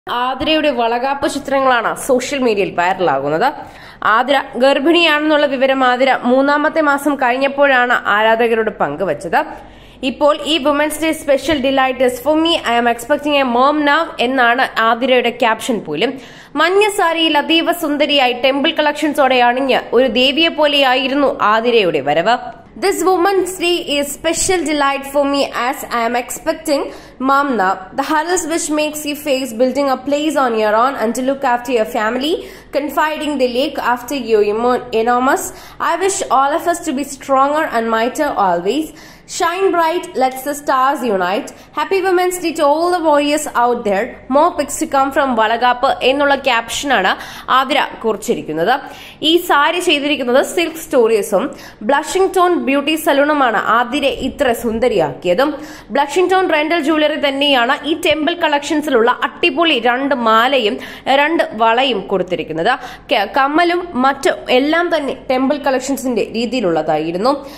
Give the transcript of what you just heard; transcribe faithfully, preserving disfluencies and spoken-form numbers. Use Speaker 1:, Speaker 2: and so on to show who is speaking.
Speaker 1: ആതിരയുടെ വളകാപ്പ് ചിത്രങ്ങളാണ് സോഷ്യൽ മീഡിയയിൽ വൈറലാകുന്നത്. ആതിര ഗർഭിണിയാണെന്നുള്ള വിവരം ആതിര മൂന്നാമത്തെ മാസം കഴിഞ്ഞപ്പോഴാണ് ആരാധകരോട് പങ്കുവച്ചത്. ഇപ്പോൾ ഈ women's day special delight is for me, I am expecting a mom now എന്നാണ് ആതിരയുടെ ക്യാപ്ഷൻ പോലും. മഞ്ഞ സാരിയിൽ അതീവ സുന്ദരിയായി ടെമ്പിൾ കളക്ഷൻസോടെ അണിഞ്ഞ് ഒരു ദേവിയെ പോലെയായിരുന്നു ആതിരയുടെ വരവ്. This Women's Day is special delight for me as I am expecting mom now. The hurdles which makes you face building a place on your own and to look after your family, confiding the lake after you enormous. I wish all of us to be stronger and mightier always. Shine bright, let the stars unite. Happy Women's Day to all the warriors out there. More pics to come from Valakappu എന്നുള്ള ക്യാപ്ഷനാണ് ആതിര കുറിച്ചിരിക്കുന്നത്. ഈ സാരി ചെയ്തിരിക്കുന്നത് silk സ്റ്റോറീസും blushing tone beauty സലൂണുമാണ് ആതിരെ ഇത്ര സുന്ദരിയാക്കിയതും. Blushing tone rental jewellery തന്നെയാണ് ഈ ടെമ്പിൾ കളക്ഷൻസിലുള്ള അടിപൊളി രണ്ട് മാലയും രണ്ട് വളയും കൊടുത്തിരിക്കുന്നത്. കമ്മലും മറ്റും എല്ലാം തന്നെ ടെമ്പിൾ കളക്ഷൻസിന്റെ രീതിയിലുള്ളതായിരുന്നു.